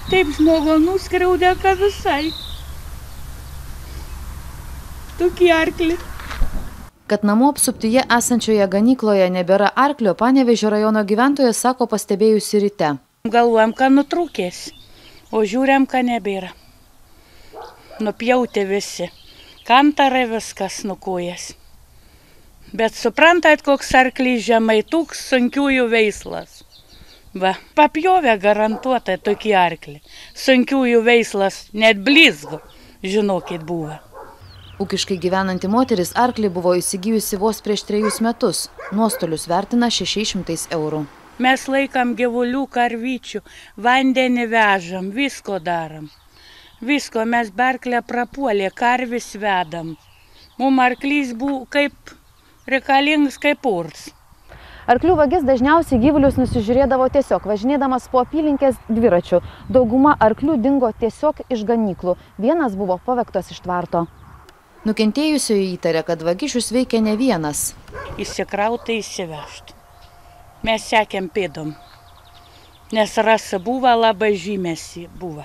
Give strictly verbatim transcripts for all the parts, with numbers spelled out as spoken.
taip žmogų nuskriaudė, kad visai. Tokį arklį. Kad namų apsuptyje esančioje ganykloje nebėra arklio, Panevėžio rajono gyventojas sako pastebėjusi ryte. Galvojam, kad nutrūkės, o žiūrėm, kad nebėra. Nupjauti visi. Kantarai viskas nukojas. Bet suprantat, koks arklys žemai, toks sunkiųjų veislas. Va, papjovė garantuotai tokį arklį. Sunkiųjų veislas net blizgo, žinokit, buvo. Ūkiškai gyvenanti moteris arklį buvo įsigijusi vos prieš trejus metus. Nuostolius vertina šešiais šimtais eurų. Mes laikam gyvulių, karvyčių, vandenį vežam, visko darom. Visko mes berklę prapuolė, karvis vedam. Mums arklys buvo kaip reikalingas kaip urs. Arklių vagis dažniausiai gyvulius nusižiūrėdavo tiesiog, važinėdamas po apylinkės dviračiu. Dauguma arklių dingo tiesiog iš ganyklų. Vienas buvo pavogtas iš tvarto. Nukentėjusioji įtarė, kad vagišius veikia ne vienas. Įsikrauta įsivežti. Mes sekėm pėdom, nes rasa buvo labai žymėsi buvo.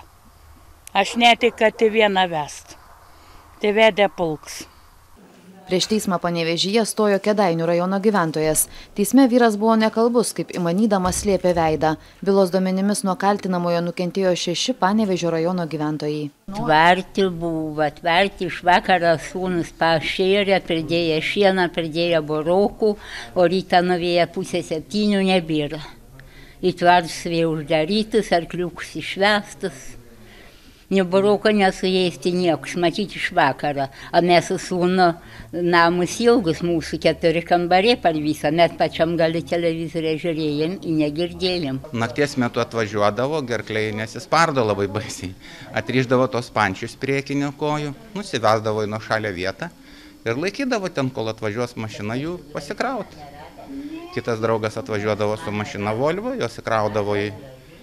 Aš netik, kad į vieną vest. Tai vedė pulks. Prieš teismą Panevėžyje stojo Kėdainių rajono gyventojas. Teisme vyras buvo nekalbus, kaip įmanydamas slėpė veidą. Bylos duomenimis nuo kaltinamojo nukentėjo šeši Panevėžio rajono gyventojai. Tvarti buvo, tvarti iš vakarą sūnus pašėrė, pridėję šieną, pridėję borokų, o rytą nuvėję pusę septynių nebėra. Į tvartus vėl uždarytus, arkliukus išvestus. Neboroko nesuėsti niekus, matyti iš vakarą. O mes su sūnu namus ilgus, mūsų keturi kambariai per visą, net pačiam gali televizorių žiūrėjom, negirdėjom. Nakties metu atvažiuodavo, gerkliai nesispardo labai baisiai. Atriždavo tos pančius priekinio kojų, nusivesdavo į nuošalę vietą ir laikydavo ten, kol atvažiuos mašina jų pasikrauti. Kitas draugas atvažiuodavo su mašina Volvo, jos įkraudavo į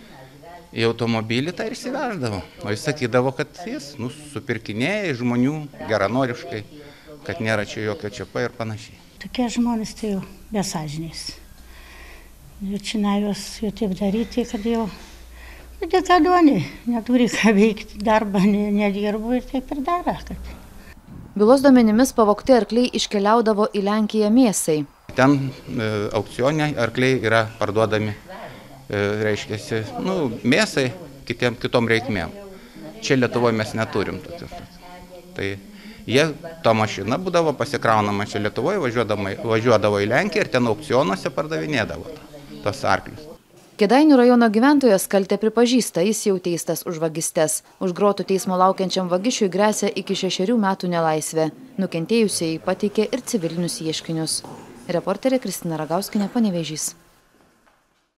į automobilį, tai ir įsiveždavo. O jis sakydavo, kad jis nu, supirkinėja žmonių geranoriškai, kad nėra čia jokio čiapa ir panašiai. Tokie žmonės tai jau besažiniais. Ir čia juos jau taip daryti, kad jau dekaduoniai, neturi ką veikti, darbą nedirbu ir taip ir daro. Kad... Bylos duomenimis pavogti arkliai iškeliaudavo į Lenkiją mėsai. Ten e, aukcione arkliai yra parduodami reiškiasi, nu, mėsai, kitiem, kitom reikmėm. Čia Lietuvoje mes neturim. Tai jie, to mašina būdavo pasikraunama čia Lietuvoje, važiuodavo į Lenkiją ir ten aukcionuose pardavinėdavo tos arklius. Kėdainių rajono gyventojas kaltę pripažįsta, jis jau teistas už vagystes. Už grotų teismo laukiančiam vagišiui gresia iki šešerių metų nelaisvė. Nukentėjusieji pateikė ir civilinius ieškinius. Reporterė Kristina Ragauskienė, Panevėžys.